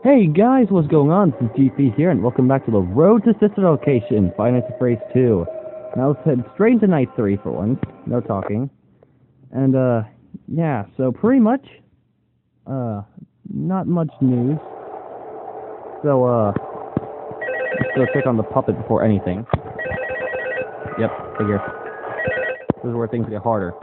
Hey guys, what's going on? This is GP here, and welcome back to the Road to Sister Location, Five Nights at Freddy's 2. Now let's head straight into Night 3 for once. No talking. And, yeah, so pretty much, not much news. So, let's go check on the puppet before anything. Yep, figure. This is where things get harder.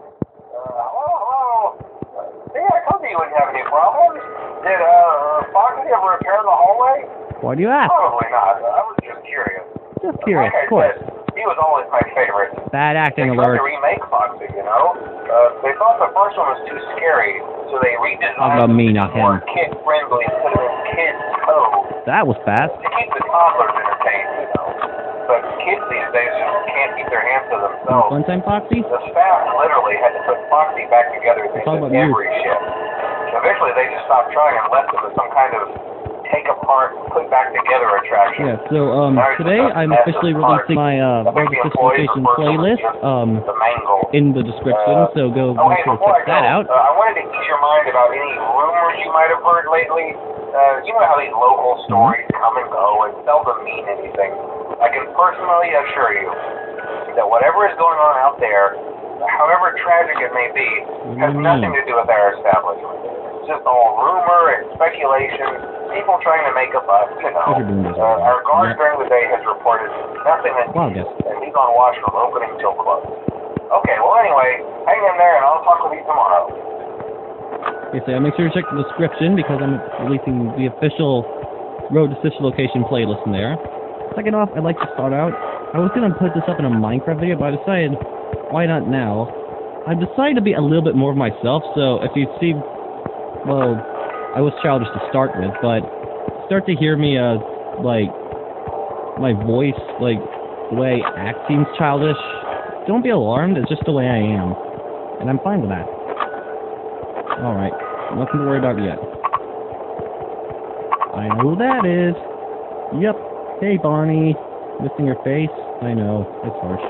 Hello? See, I told you wouldn't have any problems. Did, Foxy ever appear in the hallway? Why do you ask? Probably not. I was just curious. Just curious, like of course. Said, he was always my favorite. Bad acting They alert. tried to remake Foxy, you know? They thought the first one was too scary, so they redesigned Talk about me, not him. more kid-friendly and put it in kids' code. That was fast. To keep the toddlers entertained, you know? But kids these days just can't keep their hands to themselves. Fun time, Foxy? The staff literally had to put Foxy back together at the end of every shift. Eventually, they just stopped trying and left him as some kind of take-apart, put-back-together attraction. Yeah, so, today I'm officially releasing my, Road to Sister Location playlist, in the description, so go make sure to check that out. I wanted to ease your mind about any rumors you might have heard lately. You know how these local stories come and go and seldom mean anything. I can personally assure you that whatever is going on out there, however tragic it may be, has nothing to do with our establishment. It's just all rumor and speculation, people trying to make a buck, you know. Our guard during the day has reported nothing unusual, and he's on watch from opening till close. Okay, well anyway, hang in there and I'll talk with you tomorrow. Okay, so make sure to check the description because I'm releasing the official Road to Sister Location playlist in there. Second off, I'd like to start out. I was going to put this up in a Minecraft video, but I decided, why not now? I've decided to be a little bit more of myself, so if you see, well, I was childish to start with, but start to hear me, like, my voice, like, the way I act seems childish. Don't be alarmed, it's just the way I am. And I'm fine with that. Alright, nothing to worry about yet. I know who that is. Yep. Hey, Bonnie. Missing your face? I know, it's harsh.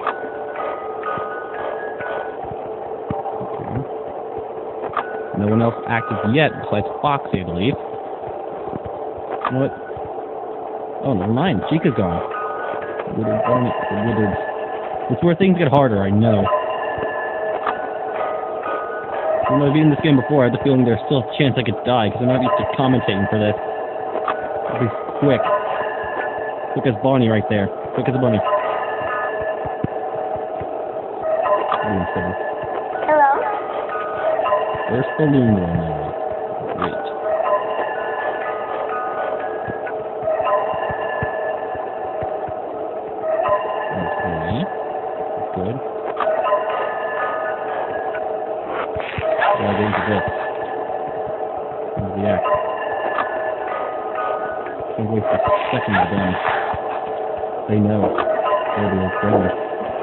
Okay. No one else active yet, besides Foxy, I believe. What? Oh, never mind. Chica's gone. Withered Bonnie. Withered. It's where things get harder, I know. When I've beaten this game before, I had the feeling there's still a chance I could die, because I'm not used to commentating for this. It'll be quick. Quick as Bonnie right there. Quick as a bunny. Hello? Where's Balloon going now? Wait. Okay. Good. Now I get into this. How's the act? Can't waste a second with them. They know. They'll be okay.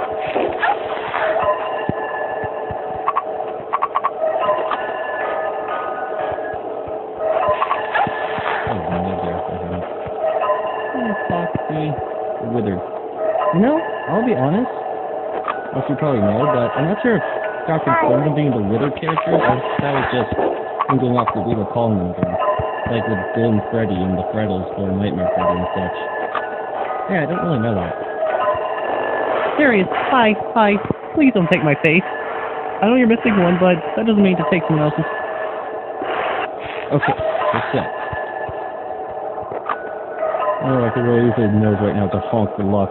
Foxy. Withered. You know, I'll be honest. Most you probably know, but I'm not sure if Scott confirmed them being the Withered characters, or if that was just him going off what we were calling them again. Like with Golden Freddy and the Freddles for Nightmare Freddy and such. Yeah, I don't really know that. Serious. Hi. Please don't take my face. I know you're missing one, but that doesn't mean to take someone else's. Okay, we're set. Oh, I could really use his nose right now to honk for luck.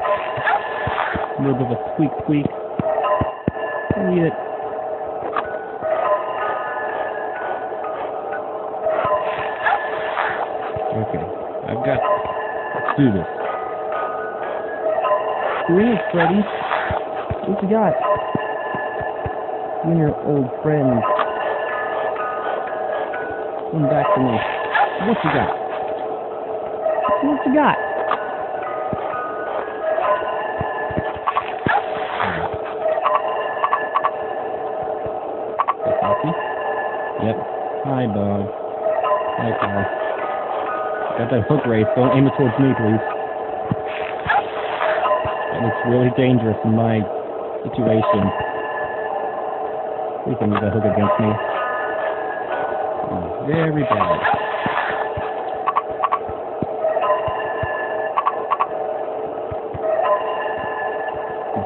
A little bit of a squeak. Eat it. Okay, I've got... Let's do this. Who is Freddy? What you got? You and your old friend. Come back to me. What you got? What you got? Hey, Poppy? Yep. Hi, Bob. Hi, pal. Got that hook race. Don't aim it towards me, please. That looks really dangerous in my situation. Please don't use that hook against me. Oh, very bad.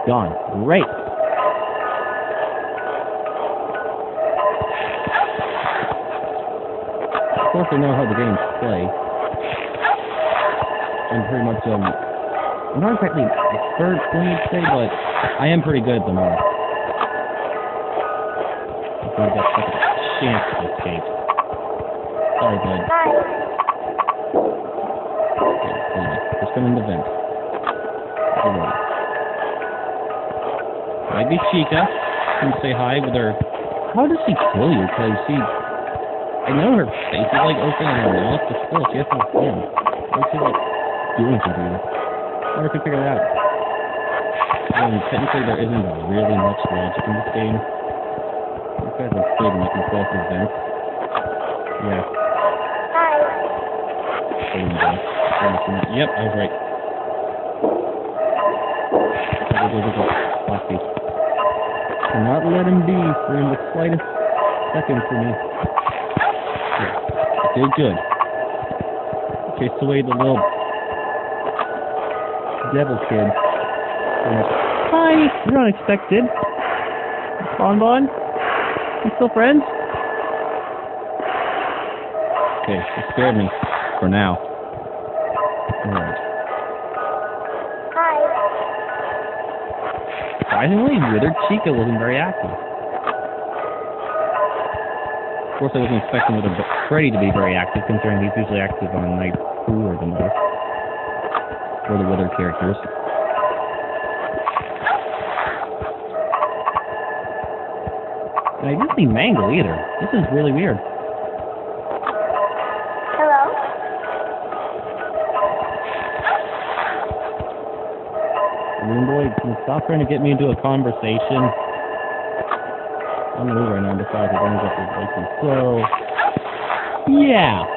gone. Great. Of course, I know how the games play. I'm pretty much, I'm not exactly expert, when you'd say, but I am pretty good at them all. I got such a chance to escape. Sorry, bud. Okay, just come in the vent. Might be Chica. Can you say hi with her? How does she kill you? Because I know her face is like open and her mouth, but still, she has no skin. What's she like doing to you? I never could figure it out. Technically, there isn't really much logic in this game. These guys are good and you can close the vents. Yeah. Yep, I was right. Last piece. Do not let him be for the slightest second for me. Yeah, did good. Chased away the little devil kid. Hi, you're unexpected. Bonbon? You still friends? Okay, you scared me. For now. Alright. Hi. Surprisingly, Withered Chica wasn't very active. Of course, I wasn't expecting Withered Freddy to be very active, considering he's usually active on night 2 or the most. For the Withered characters. And I didn't see Mangle either. This is really weird. Hello? Balloon Boy, can you stop trying to get me into a conversation? I'm new right now, besides it brings up his license. So, yeah.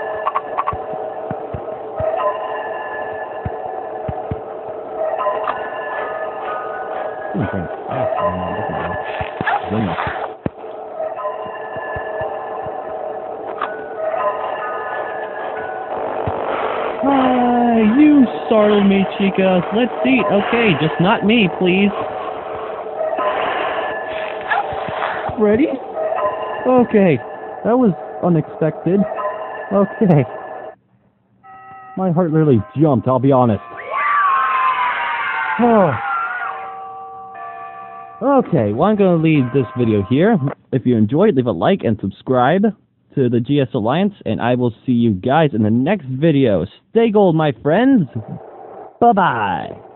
I'm trying to fast right now, goodness. Hi, you startled me, Chica. Let's eat. Okay, just not me, please. Ready? Okay, that was unexpected. Okay. My heart literally jumped, I'll be honest. Oh. Okay, well, I'm going to leave this video here. If you enjoyed, leave a like and subscribe to the GS Alliance, and I will see you guys in the next video. Stay gold, my friends. Bye-bye.